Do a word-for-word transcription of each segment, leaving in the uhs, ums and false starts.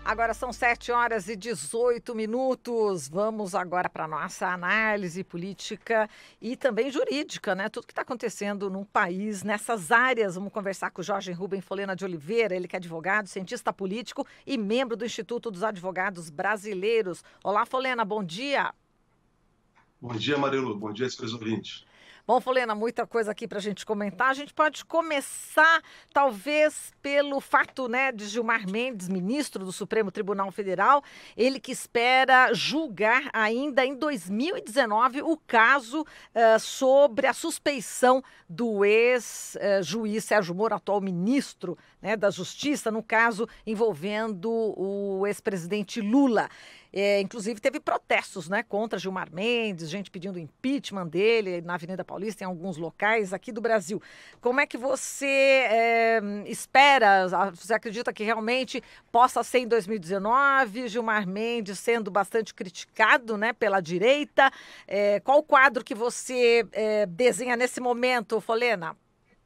Agora são sete horas e dezoito minutos. Vamos agora para a nossa análise política e também jurídica, né? Tudo que está acontecendo no país, nessas áreas. Vamos conversar com o Jorge Rubem Folena de Oliveira, ele que é advogado, cientista político e membro do Instituto dos Advogados Brasileiros. Olá, Folena, bom dia. Bom dia, Marilu. Bom dia, seus ouvintes. Bom, Folena, muita coisa aqui para a gente comentar. A gente pode começar, talvez, pelo fato, né, de Gilmar Mendes, ministro do Supremo Tribunal Federal, ele que espera julgar ainda em dois mil e dezenove o caso uh, sobre a suspeição do ex-juiz Sérgio Moro, atual ministro, né, da Justiça, no caso envolvendo o ex-presidente Lula. É, inclusive teve protestos, né, contra Gilmar Mendes, gente pedindo impeachment dele na Avenida Paulista, em alguns locais aqui do Brasil. Como é que você é, espera, você acredita que realmente possa ser em dois mil e dezenove, Gilmar Mendes sendo bastante criticado, né, pela direita? É, qual o quadro que você é, desenha nesse momento, Folena?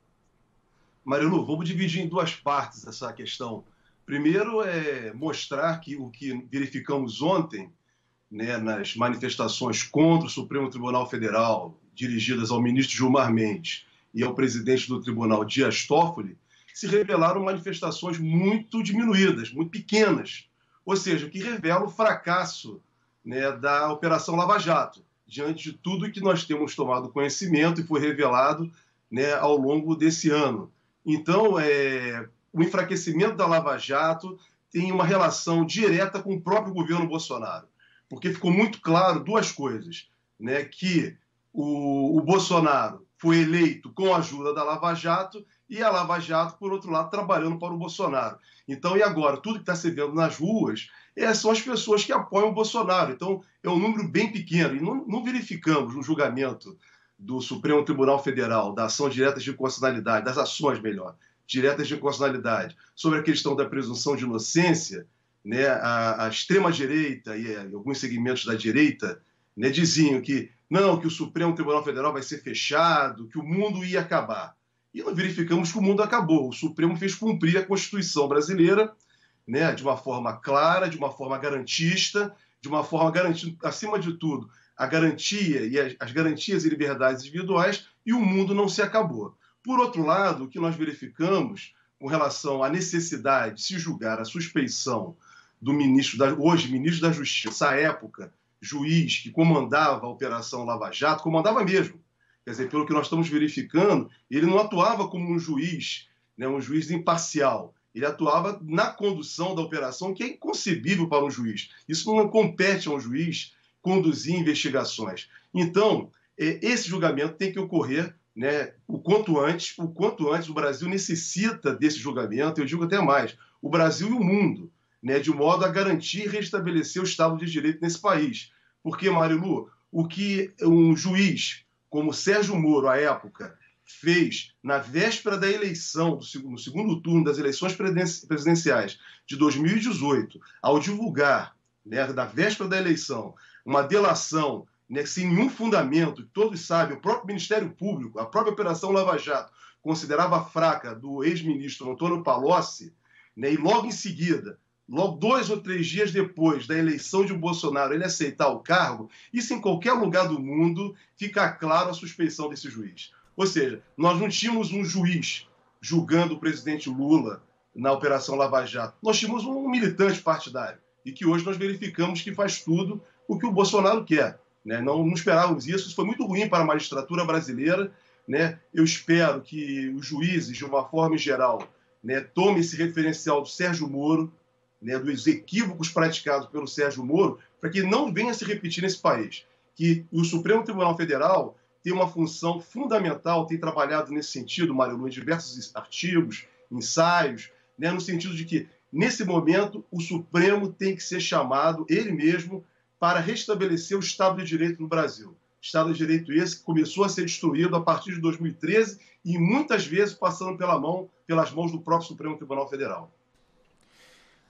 Marilu, vamos dividir em duas partes essa questão. Primeiro é mostrar que o que verificamos ontem, né, nas manifestações contra o Supremo Tribunal Federal, dirigidas ao ministro Gilmar Mendes e ao presidente do tribunal, Dias Toffoli, se revelaram manifestações muito diminuídas, muito pequenas. Ou seja, o que revela o fracasso, né, da Operação Lava Jato, diante de tudo que nós temos tomado conhecimento e foi revelado, né, ao longo desse ano. Então, é... o enfraquecimento da Lava Jato tem uma relação direta com o próprio governo Bolsonaro, porque ficou muito claro duas coisas, né? Que o, o Bolsonaro foi eleito com a ajuda da Lava Jato e a Lava Jato, por outro lado, trabalhando para o Bolsonaro. Então, e agora? Tudo que está se vendo nas ruas é, são as pessoas que apoiam o Bolsonaro. Então, é um número bem pequeno. E não, não verificamos no julgamento do Supremo Tribunal Federal, da ação direta de inconstitucionalidade, das ações, melhor, diretas de inconstitucionalidade, sobre a questão da presunção de inocência, né, a, a extrema-direita e, a, e alguns segmentos da direita, né, diziam que não, que o Supremo Tribunal Federal vai ser fechado, que o mundo ia acabar. E nós verificamos que o mundo acabou. O Supremo fez cumprir a Constituição brasileira, né, de uma forma clara, de uma forma garantista, de uma forma garantindo, acima de tudo, a garantia e as, as garantias e liberdades individuais, e o mundo não se acabou. Por outro lado, o que nós verificamos com relação à necessidade de se julgar a suspeição do ministro, da, hoje ministro da Justiça, à época, juiz que comandava a Operação Lava Jato, comandava mesmo. Quer dizer, pelo que nós estamos verificando, ele não atuava como um juiz, né, um juiz imparcial. Ele atuava na condução da operação, que é inconcebível para um juiz. Isso não compete a um juiz conduzir investigações. Então, esse julgamento tem que ocorrer, né, o quanto antes, o quanto antes. O Brasil necessita desse julgamento, eu digo até mais, o Brasil e o mundo, né, de modo a garantir e restabelecer o Estado de Direito nesse país. Porque, Marilu, o que um juiz como Sérgio Moro, à época, fez na véspera da eleição, do segundo, no segundo turno das eleições presidenciais de dois mil e dezoito, ao divulgar, né, na véspera da eleição, uma delação, né, sem nenhum fundamento, todos sabem, o próprio Ministério Público, a própria Operação Lava Jato, considerava fraca, do ex-ministro Antônio Palocci, né, e logo em seguida, logo dois ou três dias depois da eleição de Bolsonaro, ele aceitar o cargo, isso em qualquer lugar do mundo fica claro a suspeição desse juiz. Ou seja, nós não tínhamos um juiz julgando o presidente Lula na Operação Lava Jato, nós tínhamos um militante partidário, e que hoje nós verificamos que faz tudo o que o Bolsonaro quer. Né? Não, não esperávamos isso, isso foi muito ruim para a magistratura brasileira. Né? Eu espero que os juízes, de uma forma geral, né, tomem esse referencial do Sérgio Moro, né, dos equívocos praticados pelo Sérgio Moro, para que não venha se repetir nesse país. Que o Supremo Tribunal Federal tem uma função fundamental, tem trabalhado nesse sentido, Marilu, em diversos artigos, ensaios, né, no sentido de que, nesse momento, o Supremo tem que ser chamado, ele mesmo, para restabelecer o Estado de Direito no Brasil. Estado de Direito esse que começou a ser destruído a partir de dois mil e treze e muitas vezes passando pela mão, pelas mãos do próprio Supremo Tribunal Federal.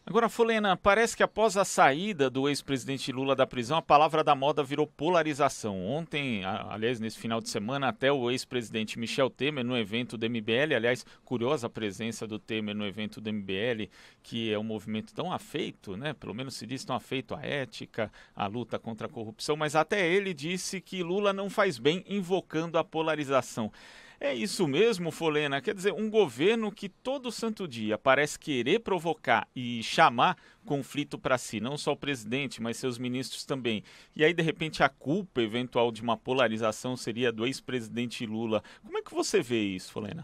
Agora, Folena, parece que após a saída do ex-presidente Lula da prisão, a palavra da moda virou polarização. Ontem, aliás, nesse final de semana, até o ex-presidente Michel Temer no evento do M B L, aliás, curiosa a presença do Temer no evento do M B L, que é um movimento tão afeito, né? Pelo menos se diz tão afeito à ética, à luta contra a corrupção, mas até ele disse que Lula não faz bem invocando a polarização. É isso mesmo, Folena? Quer dizer, um governo que todo santo dia parece querer provocar e chamar conflito para si, não só o presidente, mas seus ministros também. E aí, de repente, a culpa eventual de uma polarização seria do ex-presidente Lula. Como é que você vê isso, Folena?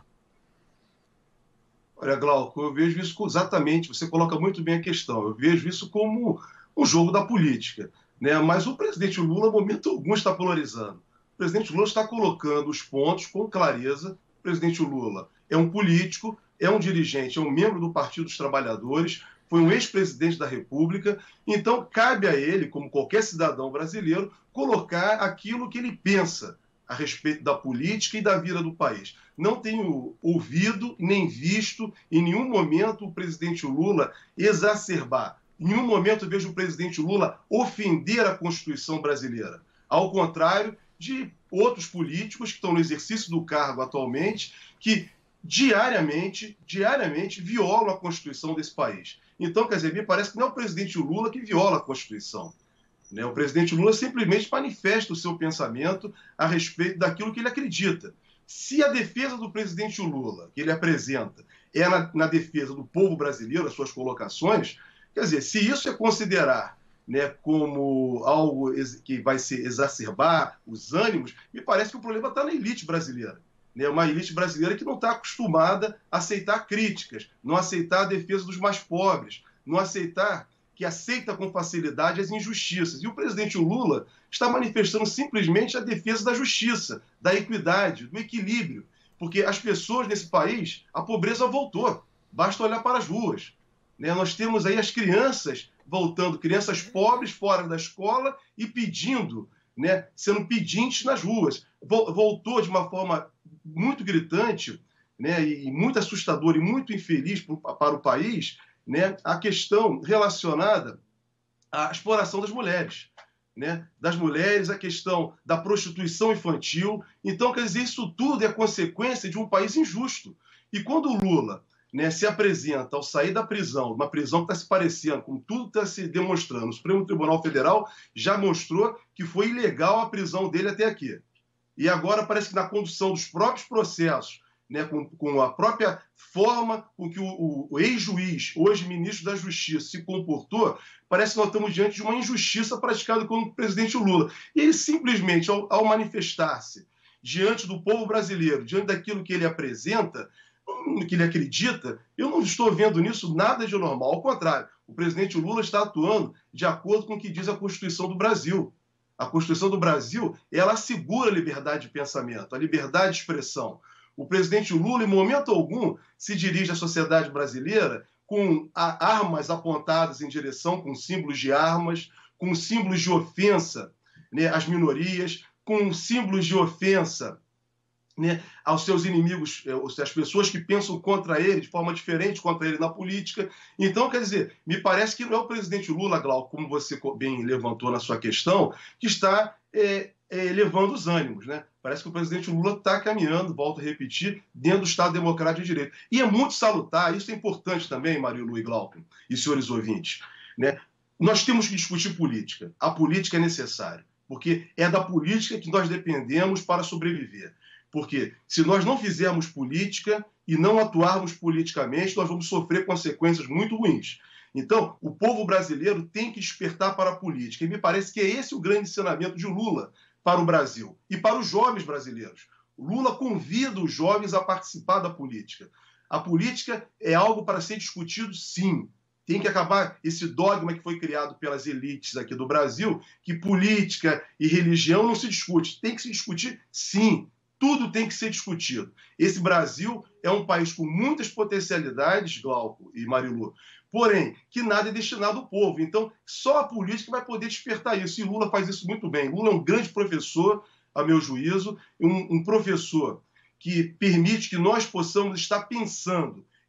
Olha, Glauco, eu vejo isso exatamente, você coloca muito bem a questão, eu vejo isso como um jogo da política, né? Mas o presidente Lula, no momento algum, está polarizando. O presidente Lula está colocando os pontos com clareza. O presidente Lula é um político, é um dirigente, é um membro do Partido dos Trabalhadores, foi um ex-presidente da República, então cabe a ele, como qualquer cidadão brasileiro, colocar aquilo que ele pensa a respeito da política e da vida do país. Não tenho ouvido nem visto em nenhum momento o presidente Lula exacerbar. Em nenhum momento eu vejo o presidente Lula ofender a Constituição brasileira. Ao contrário de outros políticos que estão no exercício do cargo atualmente, que diariamente, diariamente violam a Constituição desse país. Então, quer dizer, me parece que não é o presidente Lula que viola a Constituição. Né? O presidente Lula simplesmente manifesta o seu pensamento a respeito daquilo que ele acredita. Se a defesa do presidente Lula, que ele apresenta, é na, na defesa do povo brasileiro, as suas colocações, quer dizer, se isso é considerar, né, como algo que vai se exacerbar os ânimos, me parece que o problema está na elite brasileira. Né? Uma elite brasileira que não está acostumada a aceitar críticas, não aceitar a defesa dos mais pobres, não aceitar, que aceita com facilidade as injustiças. E o presidente Lula está manifestando simplesmente a defesa da justiça, da equidade, do equilíbrio, porque as pessoas nesse país, a pobreza voltou, basta olhar para as ruas. Né? Nós temos aí as crianças voltando, crianças pobres fora da escola e pedindo, né, sendo pedintes nas ruas. Voltou de uma forma muito gritante, né, e muito assustadora e muito infeliz para o país, né, a questão relacionada à exploração das mulheres. Né, das mulheres, a questão da prostituição infantil. Então, quer dizer, isso tudo é consequência de um país injusto. E quando o Lula, né, se apresenta ao sair da prisão, uma prisão que está se parecendo, com tudo que está se demonstrando, o Supremo Tribunal Federal já mostrou que foi ilegal a prisão dele até aqui. E agora parece que na condução dos próprios processos, né, com, com a própria forma com que o, o, o ex-juiz, hoje ministro da Justiça, se comportou, parece que nós estamos diante de uma injustiça praticada com o presidente Lula. E ele simplesmente, ao, ao manifestar-se diante do povo brasileiro, diante daquilo que ele apresenta, que ele acredita, eu não estou vendo nisso nada de normal. Ao contrário, o presidente Lula está atuando de acordo com o que diz a Constituição do Brasil. A Constituição do Brasil, ela assegura a liberdade de pensamento, a liberdade de expressão. O presidente Lula, em momento algum, se dirige à sociedade brasileira com armas apontadas em direção, com símbolos de armas, com símbolos de ofensa, né, às minorias, com símbolos de ofensa, né, aos seus inimigos, às pessoas que pensam contra ele, de forma diferente contra ele na política. Então, quer dizer, me parece que não é o presidente Lula, Glauco, como você bem levantou na sua questão, que está é, é, elevando os ânimos. Né? Parece que o presidente Lula está caminhando, volto a repetir, dentro do Estado Democrático de Direito. E é muito salutar, isso é importante também, Marilu e Glauco, e senhores ouvintes. Né? Nós temos que discutir política. A política é necessária, porque é da política que nós dependemos para sobreviver. Porque se nós não fizermos política e não atuarmos politicamente, nós vamos sofrer consequências muito ruins. Então, o povo brasileiro tem que despertar para a política. E me parece que é esse o grande ensinamento de Lula para o Brasil e para os jovens brasileiros. Lula convida os jovens a participar da política. A política é algo para ser discutido, sim. Tem que acabar esse dogma que foi criado pelas elites aqui do Brasil, que política e religião não se discute. Tem que se discutir, sim. Tudo tem que ser discutido. Esse Brasil é um país com muitas potencialidades, Glauco e Marilu, porém, que nada é destinado ao povo. Então, só a política vai poder despertar isso. E Lula faz isso muito bem. Lula é um grande professor, a meu juízo, um, um professor que permite que nós possamos estar pensando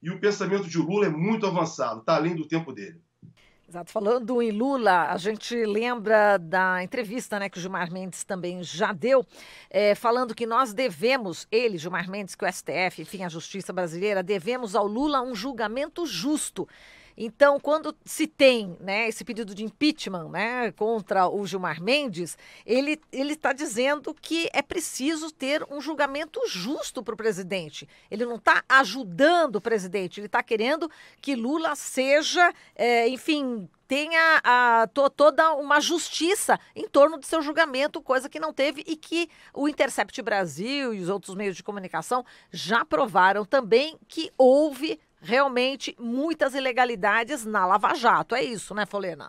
e o pensamento de Lula é muito avançado, está além do tempo dele. Exato. Falando em Lula, a gente lembra da entrevista, né, que o Gilmar Mendes também já deu, é, falando que nós devemos, ele, Gilmar Mendes, que o S T F, enfim, a justiça brasileira, devemos ao Lula um julgamento justo. Então, quando se tem, né, esse pedido de impeachment, né, contra o Gilmar Mendes, ele ele está dizendo que é preciso ter um julgamento justo para o presidente. Ele não está ajudando o presidente, ele está querendo que Lula seja, é, enfim, tenha a, to, toda uma justiça em torno de seu julgamento, coisa que não teve e que o Intercept Brasil e os outros meios de comunicação já provaram também que houve realmente muitas ilegalidades na Lava Jato. É isso, né, Folena?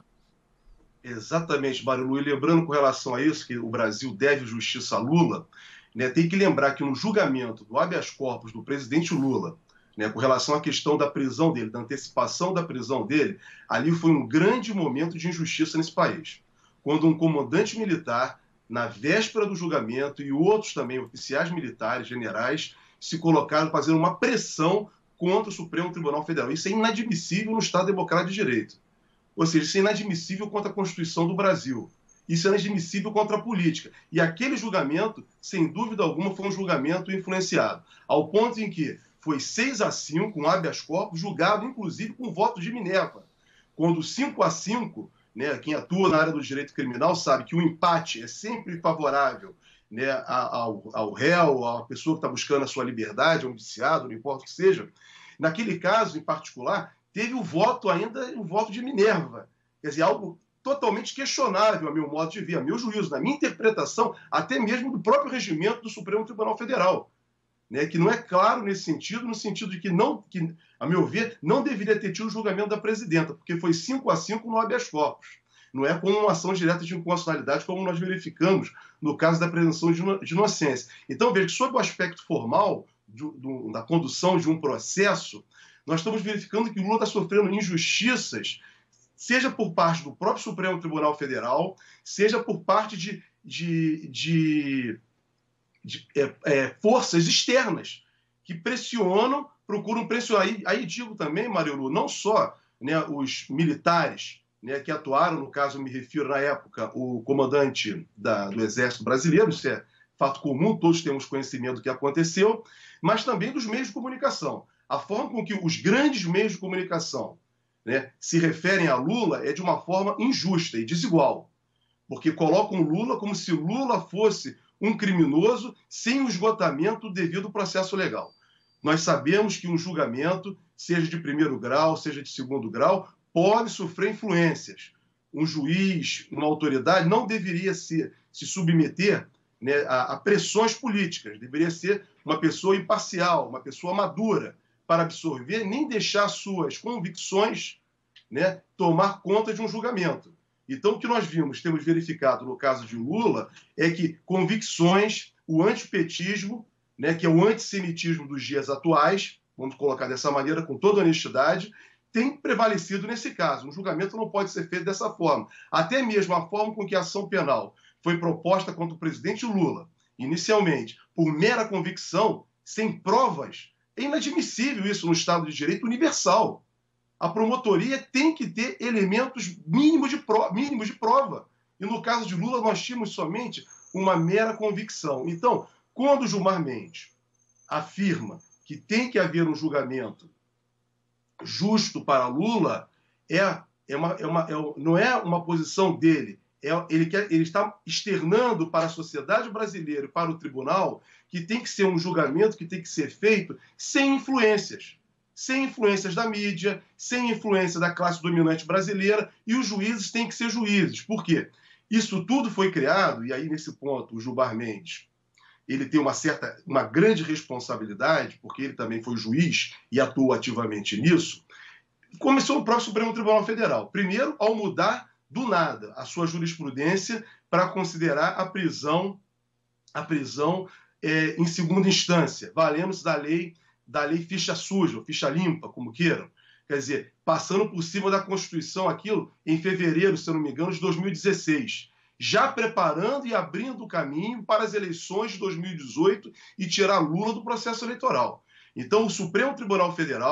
Exatamente, Marilu. E lembrando com relação a isso, que o Brasil deve justiça a Lula, né, tem que lembrar que no julgamento do habeas corpus do presidente Lula, né, com relação à questão da prisão dele, da antecipação da prisão dele, ali foi um grande momento de injustiça nesse país. Quando um comandante militar, na véspera do julgamento, e outros também, oficiais militares, generais, se colocaram fazendo uma pressão contra o Supremo Tribunal Federal. Isso é inadmissível no Estado Democrático de Direito. Ou seja, isso é inadmissível contra a Constituição do Brasil. Isso é inadmissível contra a política. E aquele julgamento, sem dúvida alguma, foi um julgamento influenciado. Ao ponto em que foi seis a cinco, um habeas corpus, julgado inclusive com voto de Minerva. Quando cinco a cinco, né, quem atua na área do direito criminal sabe que o empate é sempre favorável, né, ao, ao réu, à pessoa que está buscando a sua liberdade, ao indiciado, não importa o que seja. Naquele caso, em particular, teve o voto ainda, o voto de Minerva. Quer dizer, algo totalmente questionável, a meu modo de ver, a meu juízo, na minha interpretação, até mesmo do próprio regimento do Supremo Tribunal Federal, né, que não é claro nesse sentido, no sentido de que, não, que, a meu ver, não deveria ter tido o julgamento da presidenta, porque foi cinco a cinco no habeas corpus. Não é como uma ação direta de inconstitucionalidade, como nós verificamos no caso da presunção de inocência. Então, veja que, sob o aspecto formal do, do, da condução de um processo, nós estamos verificando que o Lula está sofrendo injustiças, seja por parte do próprio Supremo Tribunal Federal, seja por parte de, de, de, de é, é, forças externas que pressionam, procuram pressionar. Aí, aí digo também, Marilu, não só, né, os militares, né, que atuaram, no caso eu me refiro na época, o comandante da, do Exército Brasileiro, isso é fato comum, todos temos conhecimento do que aconteceu, mas também dos meios de comunicação. A forma com que os grandes meios de comunicação, né, se referem a Lula é de uma forma injusta e desigual, porque colocam Lula como se Lula fosse um criminoso sem o esgotamento devido ao processo legal. Nós sabemos que um julgamento, seja de primeiro grau, seja de segundo grau, pode sofrer influências. Um juiz, uma autoridade, não deveria se, se submeter, né, a, a pressões políticas. Deveria ser uma pessoa imparcial, uma pessoa madura, para absorver, nem deixar suas convicções, né, tomar conta de um julgamento. Então, o que nós vimos, temos verificado no caso de Lula, é que convicções, o antipetismo, né, que é o antissemitismo dos dias atuais, vamos colocar dessa maneira, com toda honestidade, tem prevalecido nesse caso. Um julgamento não pode ser feito dessa forma. Até mesmo a forma com que a ação penal foi proposta contra o presidente Lula, inicialmente, por mera convicção, sem provas, é inadmissível isso no Estado de Direito universal. A promotoria tem que ter elementos mínimos de, pro... mínimos de prova. E no caso de Lula, nós tínhamos somente uma mera convicção. Então, quando o Gilmar Mendes afirma que tem que haver um julgamento justo para Lula, é, é uma, é uma, é, não é uma posição dele. É, ele, quer, ele está externando para a sociedade brasileira e para o tribunal que tem que ser um julgamento que tem que ser feito sem influências. Sem influências da mídia, sem influência da classe dominante brasileira, e os juízes têm que ser juízes. Por quê? Isso tudo foi criado, e aí nesse ponto o Gilmar Mendes ele tem uma certa, uma grande responsabilidade, porque ele também foi juiz e atuou ativamente nisso. Começou no próprio Supremo Tribunal Federal. Primeiro, ao mudar do nada a sua jurisprudência para considerar a prisão, a prisão é, em segunda instância, valendo-se da lei, da lei ficha suja, ou ficha limpa, como queiram. Quer dizer, passando por cima da Constituição, aquilo em fevereiro, se eu não me engano, de dois mil e dezesseis. Já preparando e abrindo o caminho para as eleições de dois mil e dezoito e tirar Lula do processo eleitoral. Então, o Supremo Tribunal Federal,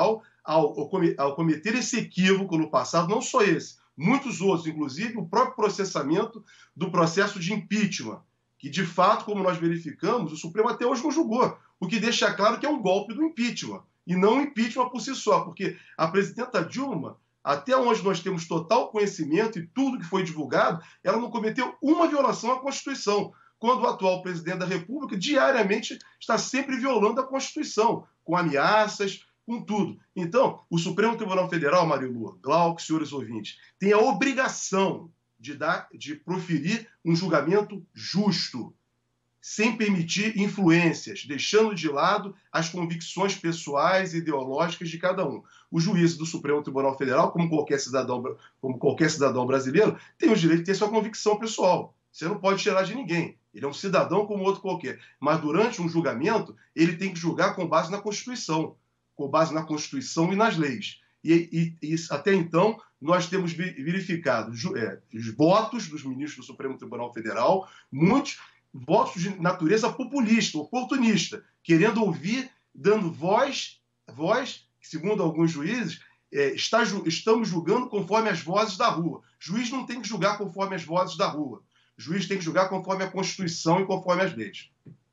ao, ao, ao cometer esse equívoco no passado, não só esse, muitos outros, inclusive o próprio processamento do processo de impeachment, que de fato, como nós verificamos, o Supremo até hoje não julgou, o que deixa claro que é um golpe do impeachment, e não o impeachment por si só, porque a presidenta Dilma, até onde nós temos total conhecimento e tudo que foi divulgado, ela não cometeu uma violação à Constituição, quando o atual presidente da República diariamente está sempre violando a Constituição, com ameaças, com tudo. Então, o Supremo Tribunal Federal, Marilu, Glauco, senhores ouvintes, tem a obrigação de, dar, de proferir um julgamento justo, sem permitir influências, deixando de lado as convicções pessoais e ideológicas de cada um. O juiz do Supremo Tribunal Federal, como qualquer cidadão, como qualquer cidadão brasileiro, tem o direito de ter sua convicção pessoal. Você não pode tirar de ninguém. Ele é um cidadão como outro qualquer. Mas durante um julgamento, ele tem que julgar com base na Constituição, com base na Constituição e nas leis. E, e, e até então, nós temos verificado é, os votos dos ministros do Supremo Tribunal Federal, muitos votos de natureza populista, oportunista, querendo ouvir, dando voz, voz, segundo alguns juízes, é, está, estamos julgando conforme as vozes da rua. Juiz não tem que julgar conforme as vozes da rua. Juiz tem que julgar conforme a Constituição e conforme as leis.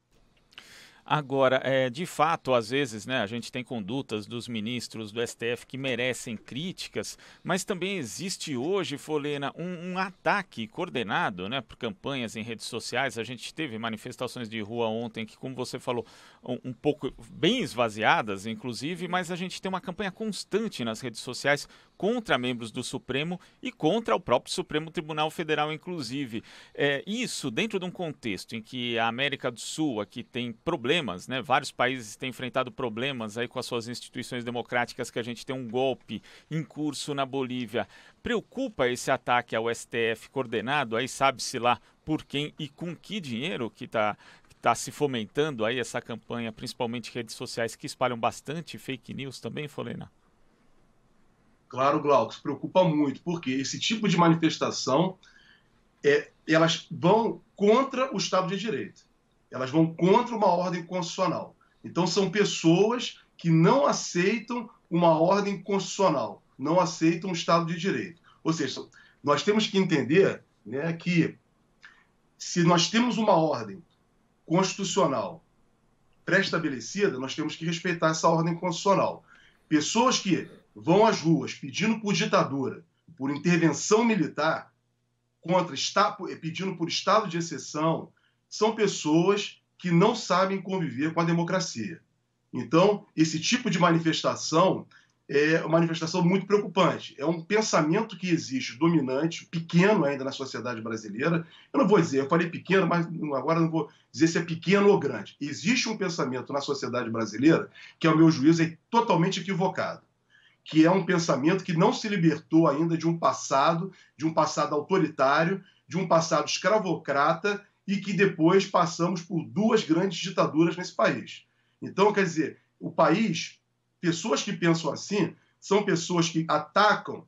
Agora, é, de fato, às vezes, né, a gente tem condutas dos ministros do S T F que merecem críticas, mas também existe hoje, Folena, um, um ataque coordenado, né, por campanhas em redes sociais. A gente teve manifestações de rua ontem que, como você falou, um, um pouco bem esvaziadas, inclusive, mas a gente tem uma campanha constante nas redes sociais contra membros do Supremo e contra o próprio Supremo Tribunal Federal, inclusive. É, isso dentro de um contexto em que a América do Sul aqui tem problemas, né? Vários países têm enfrentado problemas aí com as suas instituições democráticas, que a gente tem um golpe em curso na Bolívia. Preocupa esse ataque ao S T F coordenado? Aí sabe-se lá por quem e com que dinheiro que está tá se fomentando aí essa campanha, principalmente redes sociais que espalham bastante fake news também, Folena? Claro, Glauco, se preocupa muito, porque esse tipo de manifestação, é, elas vão contra o Estado de Direito. Elas vão contra uma ordem constitucional. Então, são pessoas que não aceitam uma ordem constitucional, não aceitam o Estado de Direito. Ou seja, nós temos que entender, né, que se nós temos uma ordem constitucional pré-estabelecida, nós temos que respeitar essa ordem constitucional. Pessoas que vão às ruas pedindo por ditadura, por intervenção militar, contra, pedindo por estado de exceção, são pessoas que não sabem conviver com a democracia. Então, esse tipo de manifestação é uma manifestação muito preocupante. É um pensamento que existe dominante, pequeno ainda na sociedade brasileira. Eu não vou dizer, eu falei pequeno, mas agora não vou dizer se é pequeno ou grande. Existe um pensamento na sociedade brasileira que, ao meu juízo, é totalmente equivocado, que é um pensamento que não se libertou ainda de um passado, de um passado autoritário, de um passado escravocrata, e que depois passamos por duas grandes ditaduras nesse país. Então, quer dizer, o país, pessoas que pensam assim, são pessoas que atacam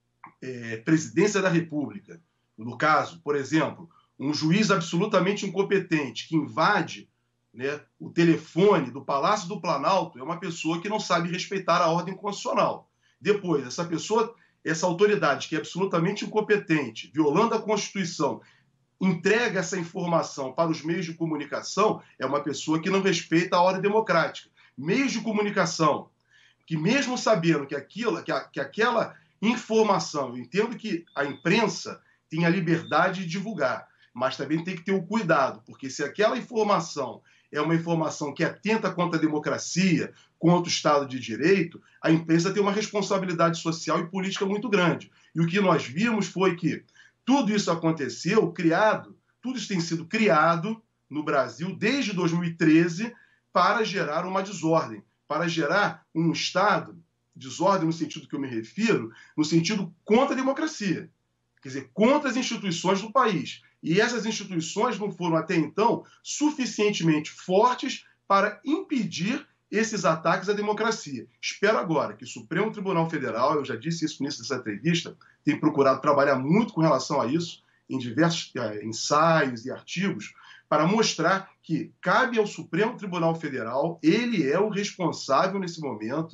é, presidência da República. No caso, por exemplo, um juiz absolutamente incompetente que invade, né, o telefone do Palácio do Planalto, é uma pessoa que não sabe respeitar a ordem constitucional. Depois, essa pessoa, essa autoridade que é absolutamente incompetente, violando a Constituição, entrega essa informação para os meios de comunicação, é uma pessoa que não respeita a ordem democrática. Meios de comunicação que, mesmo sabendo que, aquilo, que, a, que aquela informação, eu entendo que a imprensa tem a liberdade de divulgar, mas também tem que ter o cuidado, porque se aquela informação é uma informação que atenta contra a democracia, contra o Estado de Direito, a imprensa tem uma responsabilidade social e política muito grande. E o que nós vimos foi que tudo isso aconteceu, criado, tudo isso tem sido criado no Brasil desde dois mil e treze para gerar uma desordem, para gerar um Estado, desordem no sentido que eu me refiro, no sentido contra a democracia, quer dizer, contra as instituições do país. E essas instituições não foram até então suficientemente fortes para impedir esses ataques à democracia. Espero agora que o Supremo Tribunal Federal, eu já disse isso no início dessa entrevista, tem procurado trabalhar muito com relação a isso, em diversos é, ensaios e artigos, para mostrar que cabe ao Supremo Tribunal Federal, ele é o responsável nesse momento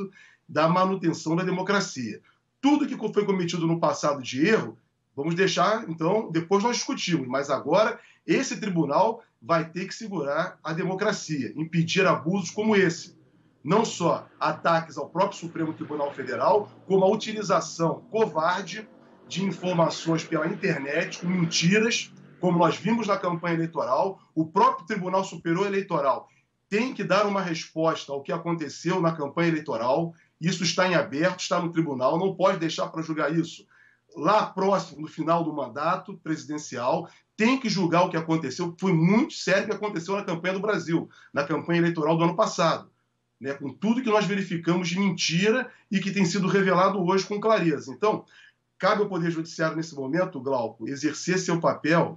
da manutenção da democracia. Tudo que foi cometido no passado de erro, vamos deixar, então, depois nós discutimos, mas agora esse tribunal vai ter que segurar a democracia, impedir abusos como esse. Não só ataques ao próprio Supremo Tribunal Federal, como a utilização covarde de informações pela internet, com mentiras, como nós vimos na campanha eleitoral. O próprio Tribunal Superior Eleitoral tem que dar uma resposta ao que aconteceu na campanha eleitoral. Isso está em aberto, está no tribunal, não pode deixar para julgar isso. Lá próximo, no final do mandato presidencial, tem que julgar o que aconteceu. Foi muito sério o que aconteceu na campanha do Brasil, na campanha eleitoral do ano passado, né, com tudo que nós verificamos de mentira e que tem sido revelado hoje com clareza. Então, cabe ao Poder Judiciário, nesse momento, Glauco, exercer seu papel,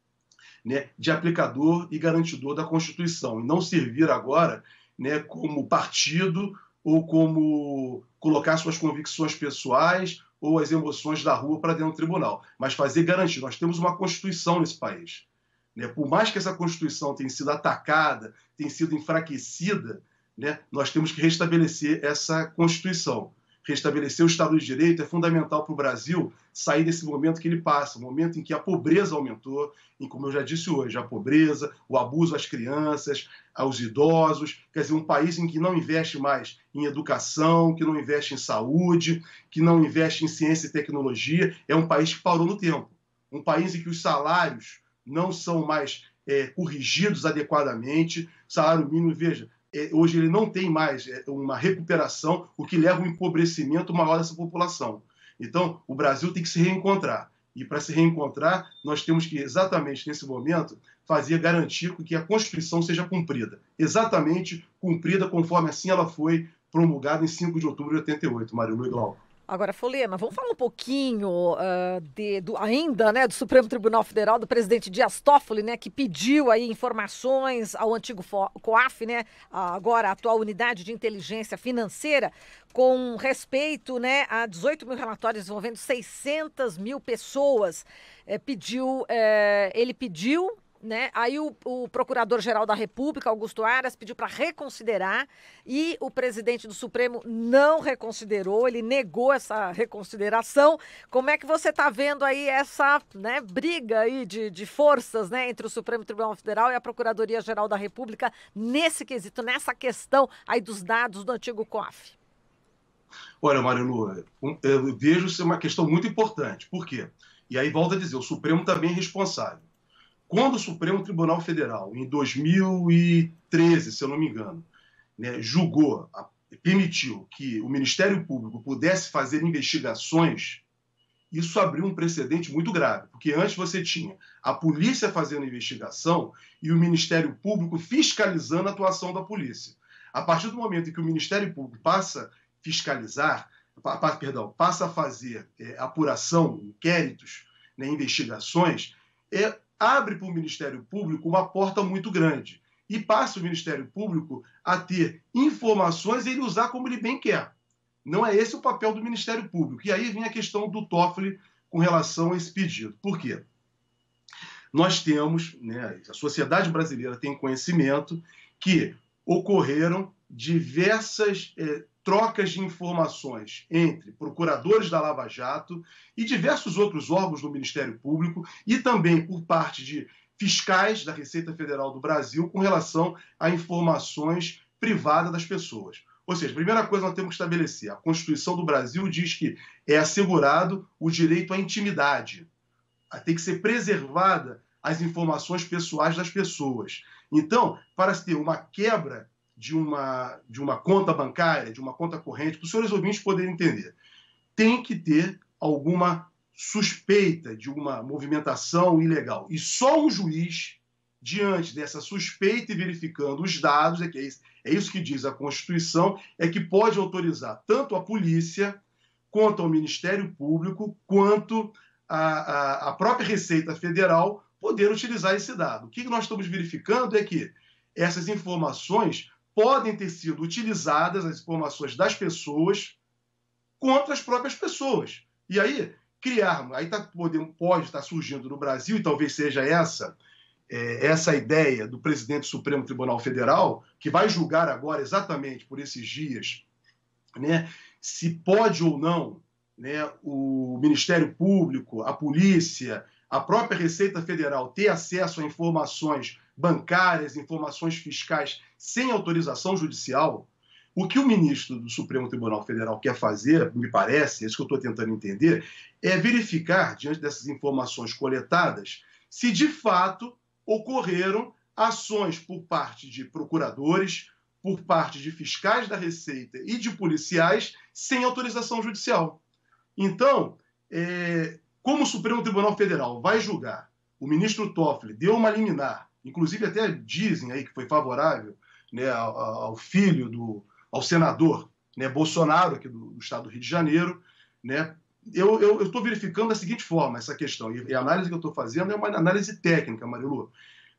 né, de aplicador e garantidor da Constituição, e não servir agora, né, como partido ou como colocar suas convicções pessoais ou as emoções da rua para dentro do tribunal, mas fazer garantir. Nós temos uma Constituição nesse país, né? Por mais que essa Constituição tenha sido atacada, tenha sido enfraquecida, né, nós temos que restabelecer essa Constituição. Restabelecer o Estado de Direito é fundamental para o Brasil sair desse momento que ele passa, um momento em que a pobreza aumentou, em, como eu já disse hoje, a pobreza, o abuso às crianças, aos idosos, quer dizer, um país em que não investe mais em educação, que não investe em saúde, que não investe em ciência e tecnologia, é um país que parou no tempo. Um país em que os salários não são mais é, corrigidos adequadamente, salário mínimo, veja, hoje ele não tem mais uma recuperação, o que leva a um empobrecimento maior dessa população. Então, o Brasil tem que se reencontrar. E para se reencontrar, nós temos que, exatamente nesse momento, fazer garantir que a Constituição seja cumprida. Exatamente cumprida conforme assim ela foi promulgada em cinco de outubro de oitenta e oito, Marilu e Glauco. Agora, Folena, vamos falar um pouquinho uh, de, do, ainda, né, do Supremo Tribunal Federal, do presidente Dias Toffoli, né, que pediu aí informações ao antigo COAF, né, agora a atual Unidade de Inteligência Financeira, com respeito, né, a dezoito mil relatórios envolvendo seiscentas mil pessoas. É, pediu, é, ele pediu... Né? Aí o, o Procurador-Geral da República, Augusto Aras, pediu para reconsiderar e o presidente do Supremo não reconsiderou, ele negou essa reconsideração. Como é que você está vendo aí essa, né, briga aí de, de forças, né, entre o Supremo Tribunal Federal e a Procuradoria-Geral da República nesse quesito, nessa questão aí dos dados do antigo COAF? Olha, Marilu, eu vejo isso uma questão muito importante. Por quê? E aí volta a dizer, o Supremo também é responsável. Quando o Supremo Tribunal Federal, em dois mil e treze, se eu não me engano, né, julgou, permitiu que o Ministério Público pudesse fazer investigações, isso abriu um precedente muito grave, porque antes você tinha a polícia fazendo investigação e o Ministério Público fiscalizando a atuação da polícia. A partir do momento em que o Ministério Público passa a fiscalizar, perdão, passa a fazer é, apuração, inquéritos, né, investigações, é abre para o Ministério Público uma porta muito grande e passa o Ministério Público a ter informações e ele usar como ele bem quer. Não é esse o papel do Ministério Público. E aí vem a questão do Toffoli com relação a esse pedido. Por quê? Nós temos, né, a sociedade brasileira tem conhecimento que ocorreram diversas eh, trocas de informações entre procuradores da Lava Jato e diversos outros órgãos do Ministério Público e também por parte de fiscais da Receita Federal do Brasil com relação a informações privadas das pessoas. Ou seja, a primeira coisa que nós temos que estabelecer, a Constituição do Brasil diz que é assegurado o direito à intimidade. Tem que ser preservada as informações pessoais das pessoas. Então, para se ter uma quebra de uma, de uma conta bancária, de uma conta corrente, para os senhores ouvintes poderem entender, tem que ter alguma suspeita de uma movimentação ilegal. E só um juiz, diante dessa suspeita e verificando os dados, é, que é, isso, é isso que diz a Constituição, é que pode autorizar tanto a polícia, quanto ao Ministério Público, quanto a, a, a própria Receita Federal poder utilizar esse dado. O que nós estamos verificando é que essas informações podem ter sido utilizadas, as informações das pessoas, contra as próprias pessoas. E aí, criarmos, aí tá, pode, pode estar surgindo no Brasil, e talvez seja essa, é, essa ideia do presidente do Supremo Tribunal Federal, que vai julgar agora exatamente por esses dias né, se pode ou não, né, o Ministério Público, a polícia, a própria Receita Federal ter acesso a informações bancárias, informações fiscais sem autorização judicial. O que o ministro do Supremo Tribunal Federal quer fazer, me parece, é isso que eu estou tentando entender, é verificar, diante dessas informações coletadas, se de fato ocorreram ações por parte de procuradores, por parte de fiscais da Receita e de policiais sem autorização judicial. Então, é, como o Supremo Tribunal Federal vai julgar, o ministro Toffoli deu uma liminar, inclusive até dizem aí que foi favorável, né, ao, ao filho do ao senador, né, Bolsonaro, aqui do, do estado do Rio de Janeiro, né, eu estou verificando da seguinte forma essa questão, e, e a análise que eu estou fazendo é uma análise técnica, Marilu.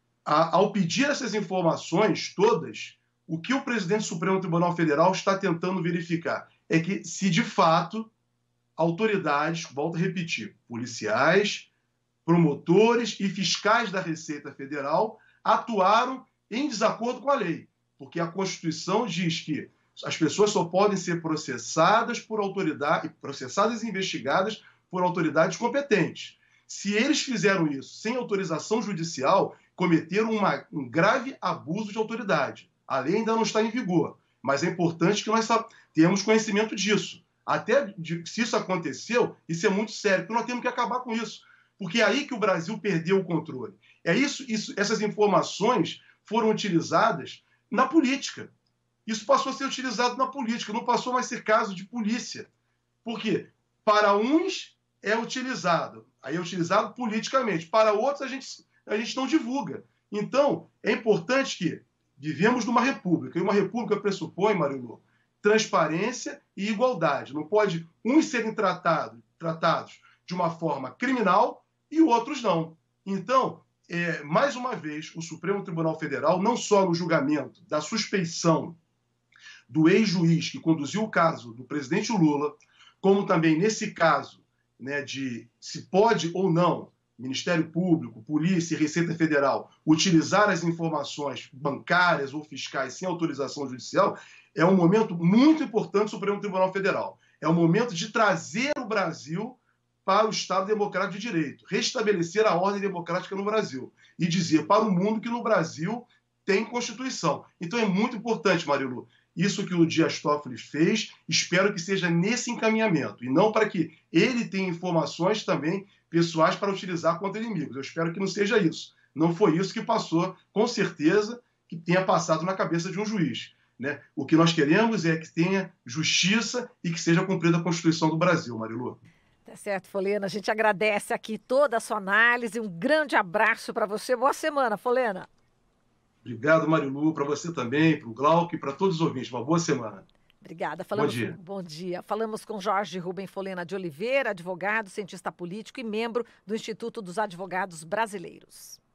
A, ao pedir essas informações todas, o que o presidente do Supremo Tribunal Federal está tentando verificar é que se de fato autoridades, volto a repetir, policiais, promotores e fiscais da Receita Federal atuaram em desacordo com a lei, porque a Constituição diz que as pessoas só podem ser processadas por autoridade, processadas e investigadas por autoridades competentes. Se eles fizeram isso sem autorização judicial, cometeram uma, um grave abuso de autoridade. A lei ainda não está em vigor, mas é importante que nós tenhamos conhecimento disso. Até de, se isso aconteceu, isso é muito sério, porque nós temos que acabar com isso, porque é aí que o Brasil perdeu o controle. É isso, isso, essas informações foram utilizadas na política. Isso passou a ser utilizado na política, não passou mais a ser caso de polícia. Por quê? Para uns é utilizado, aí é utilizado politicamente, para outros a gente, a gente não divulga. Então, é importante que vivemos numa república, e uma república pressupõe, Marilu, transparência e igualdade. Não pode uns serem tratados, tratados de uma forma criminal e outros não. Então, é, mais uma vez, o Supremo Tribunal Federal, não só no julgamento da suspeição do ex-juiz que conduziu o caso do presidente Lula, como também nesse caso, né, de se pode ou não Ministério Público, Polícia e Receita Federal utilizar as informações bancárias ou fiscais sem autorização judicial, é um momento muito importante do Supremo Tribunal Federal. É um momento de trazer o Brasil para o Estado Democrático de Direito, restabelecer a ordem democrática no Brasil e dizer para o mundo que no Brasil tem Constituição. Então é muito importante, Marilu, isso que o Dias Toffoli fez, espero que seja nesse encaminhamento, e não para que ele tenha informações também pessoais para utilizar contra inimigos. Eu espero que não seja isso. Não foi isso que passou, com certeza, que tenha passado na cabeça de um juiz, né? O que nós queremos é que tenha justiça e que seja cumprida a Constituição do Brasil, Marilu. Tá certo, Folena. A gente agradece aqui toda a sua análise. Um grande abraço para você. Boa semana, Folena. Obrigado, Marilu, para você também, para o Glauco e para todos os ouvintes. Uma boa semana. Obrigada. Falamos, bom dia. Bom dia. Falamos com Jorge Rubem Folena de Oliveira, advogado, cientista político e membro do Instituto dos Advogados Brasileiros.